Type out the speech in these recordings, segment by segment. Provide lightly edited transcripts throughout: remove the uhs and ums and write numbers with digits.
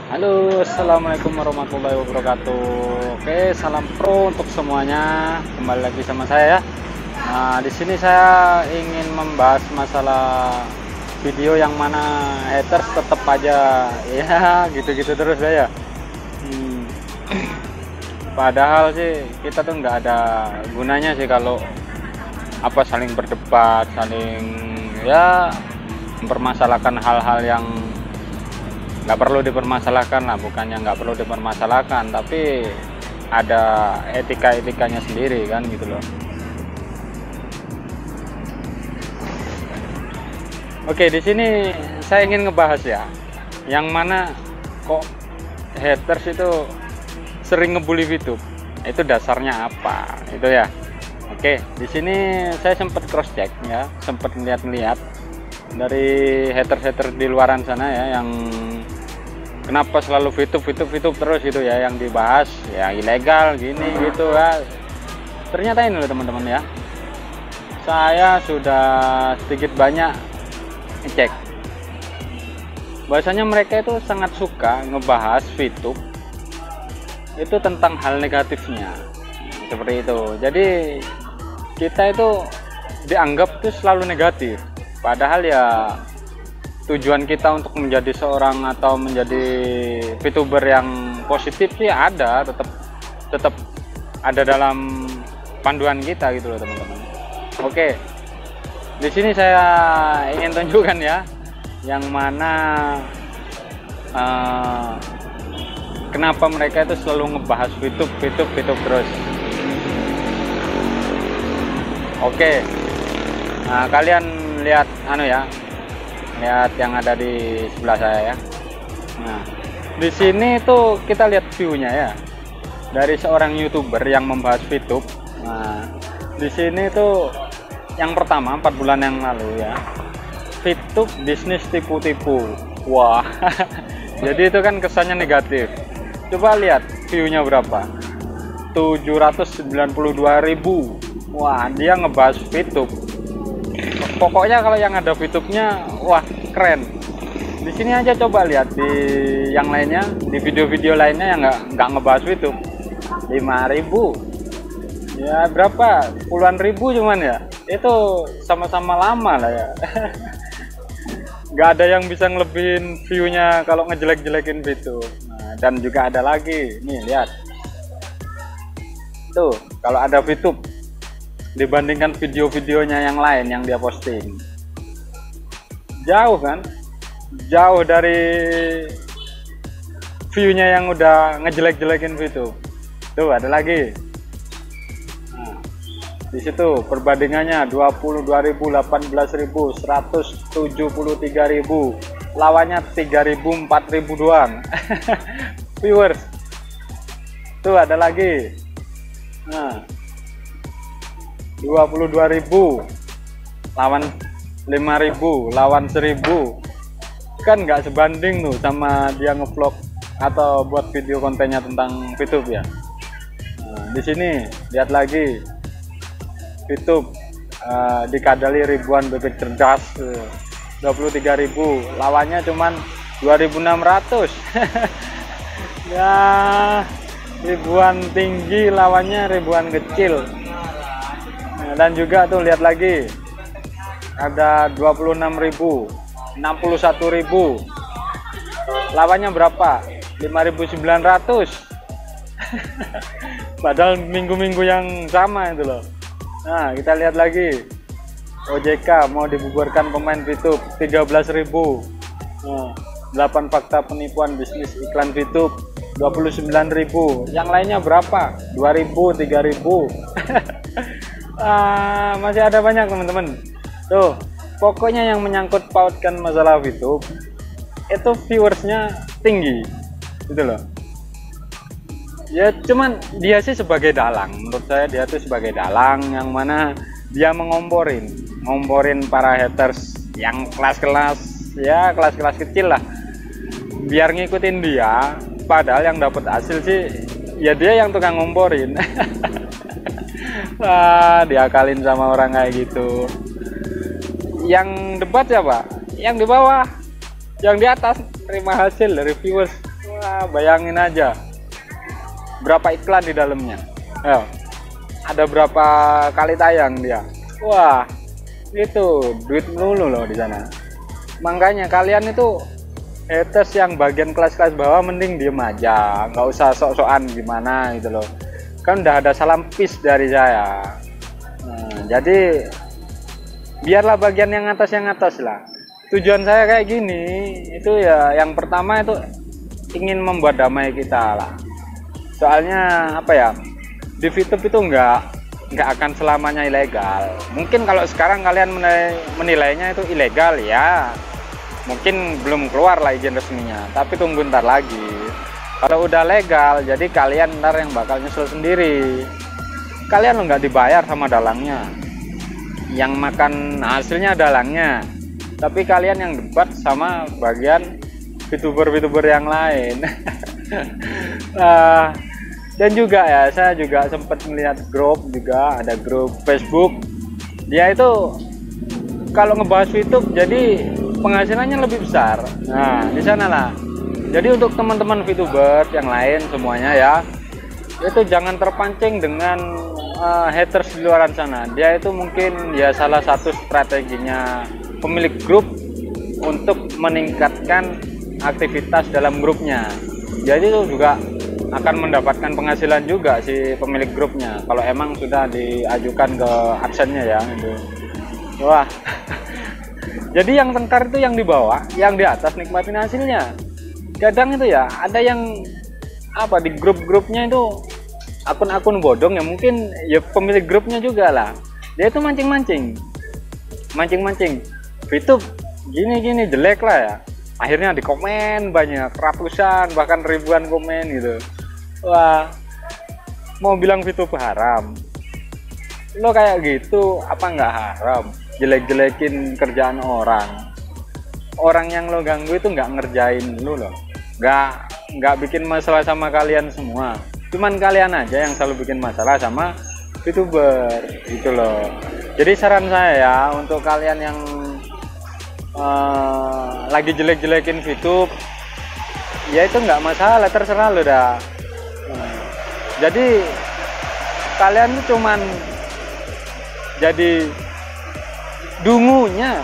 Halo, assalamualaikum warahmatullahi wabarakatuh. Oke, salam pro untuk semuanya. Kembali lagi sama saya ya. Nah, di sini saya ingin membahas masalah video yang mana haters tetap aja ya gitu-gitu terus ya. Hmm, Padahal sih kita tuh nggak ada gunanya sih kalau apa saling berdebat, saling ya mempermasalahkan hal-hal yang nggak perlu dipermasalahkan lah, bukannya nggak perlu dipermasalahkan, tapi ada etika-etikanya sendiri kan gitu loh. Oke, di sini saya ingin ngebahas ya, yang mana kok haters itu sering ngebully YouTube. Itu dasarnya apa? Itu ya. Oke, di sini saya sempat cross check ya, sempat lihat-lihat dari haters-haters di luaran sana ya, yang kenapa selalu VTube terus gitu ya, yang dibahas ya ilegal gini gitu ya. Ternyata ini loh teman-teman ya, saya sudah sedikit banyak ngecek bahwasanya mereka itu sangat suka ngebahas VTube itu tentang hal negatifnya seperti itu. Jadi kita itu dianggap itu selalu negatif, padahal ya tujuan kita untuk menjadi seorang atau menjadi VTuber yang positif sih ada, tetap ada dalam panduan kita gitu loh teman-teman. Oke, di sini saya ingin tunjukkan ya, yang mana kenapa mereka itu selalu ngebahas VTube terus. Oke, nah kalian lihat lihat yang ada di sebelah saya ya. Nah, di sini tuh kita lihat view-nya ya, dari seorang YouTuber yang membahas VTube. Nah, di sini tuh yang pertama 4 bulan yang lalu ya, VTube bisnis tipu-tipu. Wah, jadi itu kan kesannya negatif. Coba lihat view-nya berapa, 792.000. Wah, dia ngebahas VTube. Pokoknya kalau yang ada VTube-nya, wah keren. Di sini aja coba lihat di yang lainnya, di video-video lainnya yang nggak ngebahas VTube, 5.000. Ya berapa? Puluhan ribu cuman ya. Itu sama-sama lama lah ya. Nggak ada yang bisa ngelebihin view-nya kalau ngejelek-jelekin VTube. Nah, dan juga ada lagi, nih lihat. Tuh, kalau ada VTube dibandingkan video-videonya yang lain yang dia posting, jauh kan, jauh dari view-nya yang udah ngejelek-jelekin VTube. Tuh ada lagi. Nah, di situ perbandingannya 22.000, 18.000, 173.000, lawannya 3.000, 4.000 doang. Viewers. Tuh ada lagi. Nah, 22.000 lawan 5.000 lawan 1.000, kan nggak sebanding tuh sama dia ngevlog atau buat video kontennya tentang VTube ya. Nah, di sini lihat lagi VTube dikadali ribuan bebek cerdas, 23.000 lawannya cuman 2.600. Ya, ribuan tinggi lawannya ribuan kecil. Dan juga tuh lihat lagi ada 26.000, 61.000, lawannya berapa, 5.900. Padahal minggu-minggu yang sama itu loh. Nah, kita lihat lagi OJK mau dibubarkan pemain VTube, 13.000. Nah, 8 fakta penipuan bisnis iklan VTube, 29.000. Yang lainnya berapa, 2.000, 3.000. Masih ada banyak teman-teman. Tuh, pokoknya yang menyangkut pautkan masalah VTube itu viewersnya tinggi gitu loh. Ya cuman dia sih sebagai dalang, menurut saya dia tuh sebagai dalang yang mana dia ngomporin para haters yang kelas-kelas ya, kelas-kelas kecil lah, biar ngikutin dia. Padahal yang dapat hasil sih ya dia yang tukang ngomporin. Diakalin sama orang kayak gitu. Yang debat siapa? Yang di bawah, yang di atas terima hasil dari viewers. bayangin aja berapa iklan di dalamnya. Ayo, ada berapa kali tayang dia. Wah, itu duit melulu loh di sana. Makanya kalian itu haters yang bagian kelas-kelas bawah mending diem aja, nggak usah sok-sokan gimana gitu loh. Kan udah ada salam peace dari saya. Nah, jadi biarlah bagian yang atas lah. Tujuan saya kayak gini itu ya, yang pertama itu ingin membuat damai kita lah. Soalnya apa ya, di VTube itu nggak akan selamanya ilegal. Mungkin kalau sekarang kalian menilainya itu ilegal ya, mungkin belum keluar lah izin resminya, tapi tunggu ntar lagi. Kalau udah legal, jadi kalian ntar yang bakal nyusul sendiri. Kalian lo nggak dibayar sama dalangnya, yang makan hasilnya dalangnya, tapi kalian yang debat sama bagian VTuber yang lain. Dan juga ya, saya juga sempat melihat grup, juga ada grup Facebook, dia itu kalau ngebahas VTube jadi penghasilannya lebih besar. Nah, di sana lah. Jadi untuk teman-teman VTuber yang lain semuanya ya, itu jangan terpancing dengan haters di luar sana. Dia itu mungkin ya salah satu strateginya pemilik grup untuk meningkatkan aktivitas dalam grupnya. Jadi itu juga akan mendapatkan penghasilan juga si pemilik grupnya kalau emang sudah diajukan ke absennya ya itu. Wah. Jadi yang tengkar itu yang di bawah, yang di atas nikmatin hasilnya. Kadang itu ya ada yang apa di grup-grupnya itu akun-akun bodong ya, mungkin ya pemilik grupnya juga lah. Dia itu mancing-mancing VTube gini jelek lah ya. Akhirnya di komen banyak ratusan bahkan ribuan komen gitu. Wah, mau bilang VTube haram? Lo kayak gitu apa nggak haram? Jelek-jelekin kerjaan orang yang lo ganggu itu nggak ngerjain lo loh, nggak bikin masalah sama kalian semua, cuman kalian aja yang selalu bikin masalah sama VTuber gitu loh. Jadi saran saya ya untuk kalian yang lagi jelek-jelekin VTube ya itu nggak masalah, terserah lo dah. Jadi kalian tuh cuman jadi dungunya.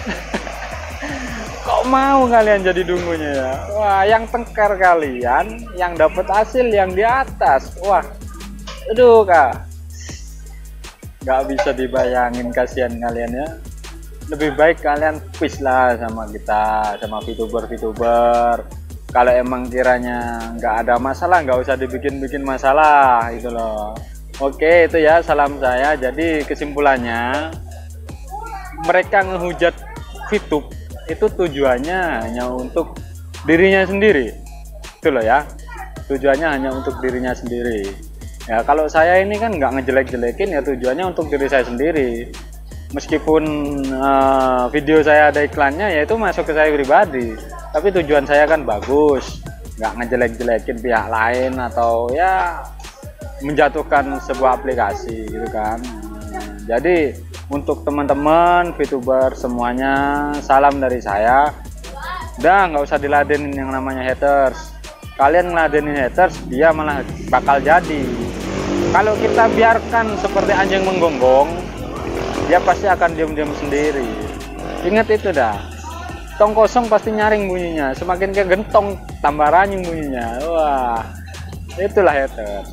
Kok mau kalian jadi dungunya ya? Wah, yang tengkar kalian, yang dapat hasil yang di atas. Wah, aduh kak, nggak bisa dibayangin, kasihan kalian ya. Lebih baik kalian peace lah sama kita, sama VTuber. Kalau emang kiranya nggak ada masalah, nggak usah dibikin masalah gitu loh. Oke, itu ya salam saya. Jadi kesimpulannya, mereka ngehujat VTube itu tujuannya hanya untuk dirinya sendiri, itu loh ya, tujuannya hanya untuk dirinya sendiri ya. Kalau saya ini kan nggak ngejelek-jelekin ya, tujuannya untuk diri saya sendiri. Meskipun video saya ada iklannya ya itu masuk ke saya pribadi, tapi tujuan saya kan bagus, nggak ngejelek-jelekin pihak lain atau ya menjatuhkan sebuah aplikasi gitu kan. Jadi untuk teman-teman VTuber semuanya, salam dari saya. Udah nggak usah diladenin yang namanya haters. Kalian ngeladenin haters, dia malah bakal jadi. Kalau kita biarkan seperti anjing menggonggong, dia pasti akan diam-diam sendiri. Ingat itu dah. Tong kosong pasti nyaring bunyinya. Semakin ke gentong, tambah ranying bunyinya. Wah, itulah haters.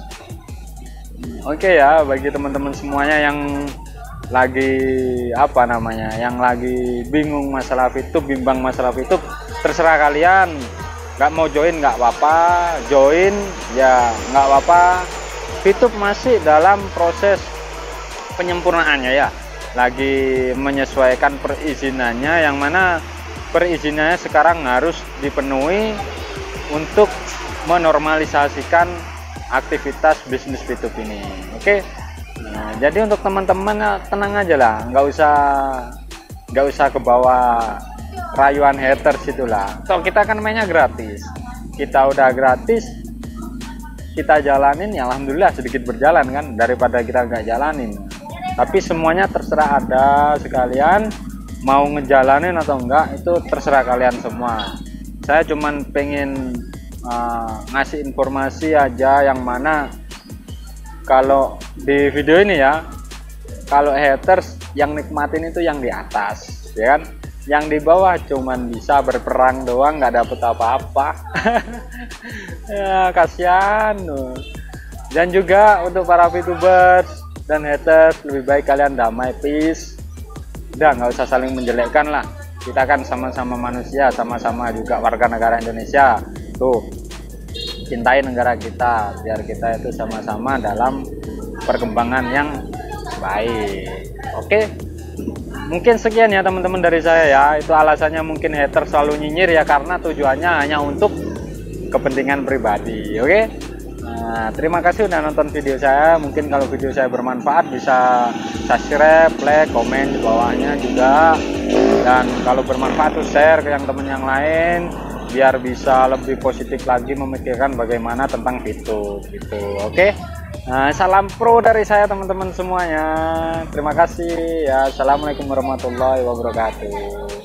Oke ya, bagi teman-teman semuanya yang lagi apa namanya, yang lagi bingung masalah VTube, bimbang masalah VTube, terserah kalian. Nggak mau join nggak apa-apa, join ya nggak apa-apa. VTube masih dalam proses penyempurnaannya ya, lagi menyesuaikan perizinannya, yang mana perizinannya sekarang harus dipenuhi untuk menormalisasikan aktivitas bisnis VTube ini. Oke. Nah, jadi untuk teman-teman tenang aja lah, nggak usah ke bawah rayuan haters itulah. So kita kan mainnya gratis, kita udah gratis, kita jalanin ya alhamdulillah sedikit berjalan kan, daripada kita nggak jalanin. Tapi semuanya terserah ada sekalian, mau ngejalanin atau enggak itu terserah kalian semua. Saya cuman pengen ngasih informasi aja yang mana kalau di video ini ya, kalau haters yang nikmatin itu yang di atas, ya kan? Yang di bawah cuman bisa berperang doang, nggak dapet apa-apa. Ya, kasihan. Dan juga untuk para VTubers dan haters, lebih baik kalian damai, peace. Udah, nggak usah saling menjelekkan lah. Kita kan sama-sama manusia, sama-sama juga warga negara Indonesia. Tuh, cintai negara kita, biar kita itu sama-sama dalam perkembangan yang baik. Oke, mungkin sekian ya teman-teman dari saya ya. Itu alasannya mungkin hater selalu nyinyir ya, karena tujuannya hanya untuk kepentingan pribadi. Oke, nah, terima kasih udah nonton video saya. Mungkin kalau video saya bermanfaat bisa subscribe, like, komen di bawahnya juga. Dan kalau bermanfaat tuh share ke yang temen yang lain, biar bisa lebih positif lagi memikirkan bagaimana tentang VTube gitu. Oke, nah, salam pro dari saya teman-teman semuanya. Terima kasih ya. Assalamualaikum warahmatullahi wabarakatuh.